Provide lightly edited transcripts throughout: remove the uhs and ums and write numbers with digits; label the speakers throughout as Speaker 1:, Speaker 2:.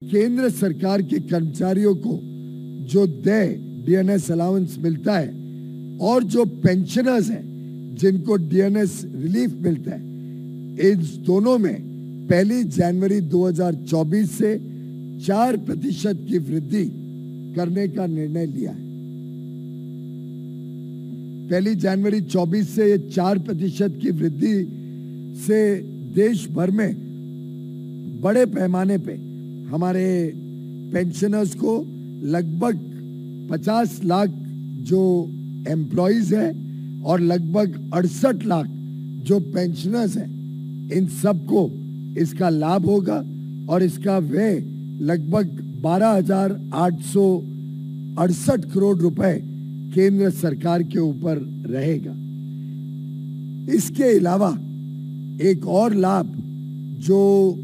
Speaker 1: केंद्र सरकार के कर्मचारियों को जो डीएनएस अलाउंस मिलता है और जो पेंशनर्स हैं जिनको डीएनएस रिलीफ मिलता है, इन दोनों में 1 जनवरी 2024 से 4% की वृद्धि करने का निर्णय लिया है। 1 जनवरी 24 से ये 4% की वृद्धि से देश भर में बड़े पैमाने पे हमारे पेंशनर्स को लगभग 50 लाख जो एम्प्लॉइज हैं और लगभग 68 लाख जो पेंशनर्स हैं, इन सबको इसका लाभ होगा और इसका व्यय लगभग 12,868 करोड़ रुपए केंद्र सरकार के ऊपर रहेगा। इसके अलावा एक और लाभ जो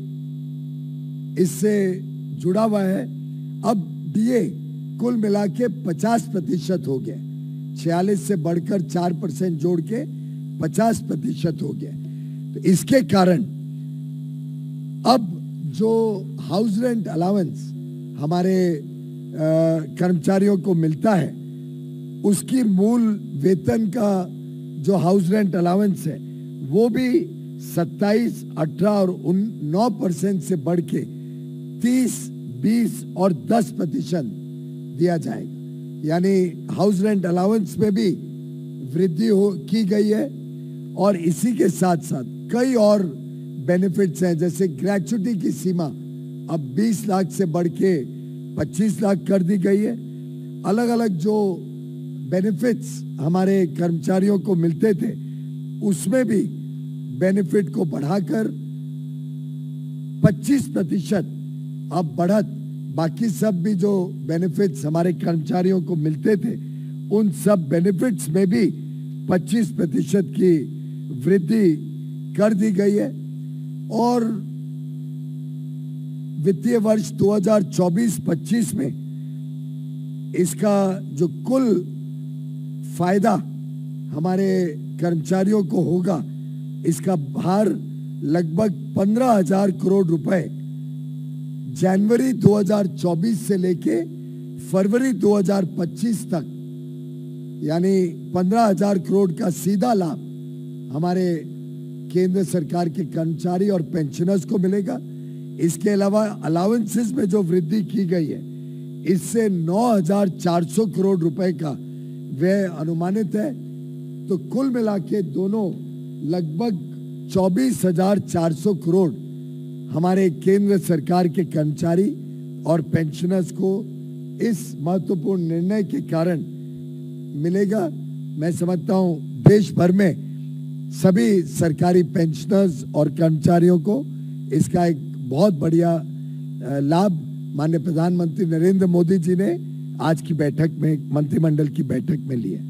Speaker 1: इससे जुड़ा हुआ है, अब डीए कुल मिला के 50% हो गया, 46 से बढ़कर 4% जोड़ के 50% हो गया। तो इसके कारण अब जो हाउस रेंट अलाउंस हमारे कर्मचारियों को मिलता है, उसकी मूल वेतन का जो हाउस रेंट अलाउंस है वो भी 27, 18 और 9% से बढ़ के 30, 20 और 10% दिया जाएगा। यानी हाउस रेंट अलाउंस में भी वृद्धि की गई है और इसी के साथ साथ कई और बेनिफिट्स हैं, जैसे ग्रेच्युटी की सीमा अब 20 लाख से बढ़ के 25 लाख कर दी गई है। अलग अलग जो बेनिफिट्स हमारे कर्मचारियों को मिलते थे उसमें भी बेनिफिट को बढ़ाकर 25% अब बढ़त, बाकी सब भी जो बेनिफिट्स हमारे कर्मचारियों को मिलते थे उन सब बेनिफिट्स में भी 25% की वृद्धि कर दी गई है। और वित्तीय वर्ष 2024-25 में इसका जो कुल फायदा हमारे कर्मचारियों को होगा, इसका भार लगभग 15,000 करोड़ रुपए जनवरी 2024 से लेके फरवरी 2025 तक, यानी 15,000 करोड़ का सीधा लाभ हमारे केंद्र सरकार के कर्मचारी और पेंशनर्स को मिलेगा। इसके अलावा अलाउंसेस में जो वृद्धि की गई है, इससे 9,400 करोड़ रुपए का व्यय अनुमानित है। तो कुल मिला के दोनों लगभग 24,400 करोड़ हमारे केंद्र सरकार के कर्मचारी और पेंशनर्स को इस महत्वपूर्ण निर्णय के कारण मिलेगा। मैं समझता हूं देश भर में सभी सरकारी पेंशनर्स और कर्मचारियों को इसका एक बहुत बढ़िया लाभ माननीय प्रधानमंत्री नरेंद्र मोदी जी ने आज की बैठक में, मंत्रिमंडल की बैठक में लिया।